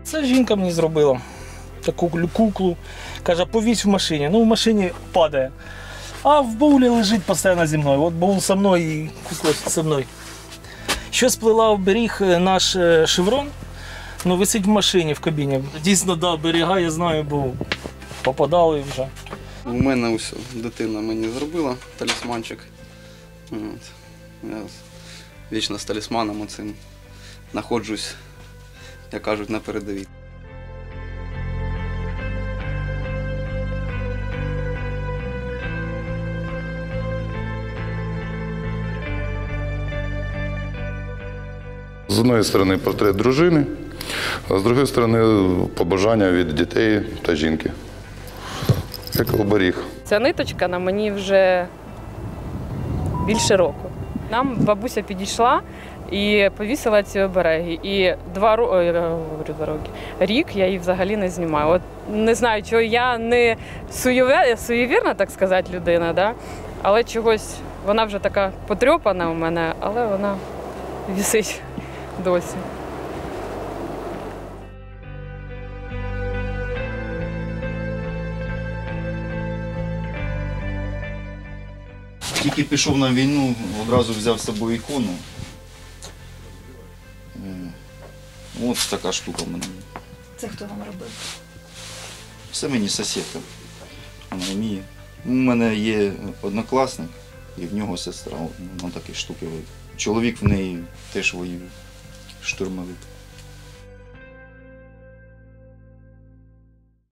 Це жінка мені зробила таку куклу. Каже, повісь в машині. Ну, в машині падає. А в баулі лежить постійно зі мною. От баул зі мною і кукла зі мною. Що сплила оберіг наш шеврон, ну, висить в машині, в кабіні. Дійсно, да, берега, я знаю, бо попадали вже. У мене ось дитина мені зробила талісманчик. Я вічно з талісманом оцим знаходжусь, як кажуть, на передовій. З однієї сторони портрет дружини, а з іншої сторони побажання від дітей та жінки. Як оберіг. Ця ниточка на мені вже більше року. Нам бабуся підійшла і повісила ці обереги. І рік я її взагалі не знімаю. От не знаю, чого я не суєвірна, так сказати, людина, да? Але чогось вона вже така потрьопана у мене, але вона висить досі. Тільки пішов на війну, одразу взяв з собою ікону. Ось така штука в мене. Це хто вам робив? Це мені сусідка. Вона вміє. У мене є однокласник, і в нього сестра. Вона такі штуки робить. Чоловік в неї теж воює, штурмовик.